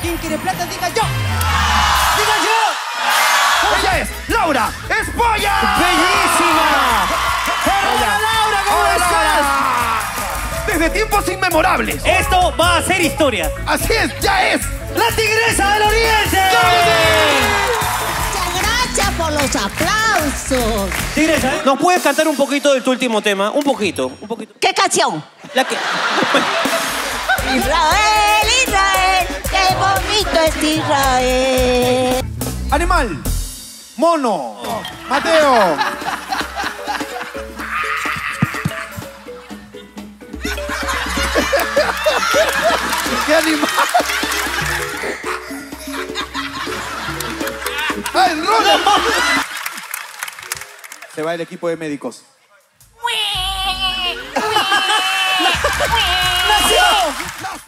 ¿Quién quiere plata? Diga yo. Diga yo. Ella es Laura Espolla. ¡Bellísima! Hola, Laura, ¿cómo estás? Desde tiempos inmemorables. Esto va a ser historia. Así es, ya es. ¡La Tigresa del Oriente! Muchas gracias por los aplausos. Tigresa, ¿nos puedes cantar un poquito de tu último tema? Un poquito. ¿Qué canción? La que... Israel, Israel, qué bonito es Israel. Animal. Mono. Mateo. ¿Qué animal? ¡Ay, Rola! Se va el equipo de médicos. ¡Nació!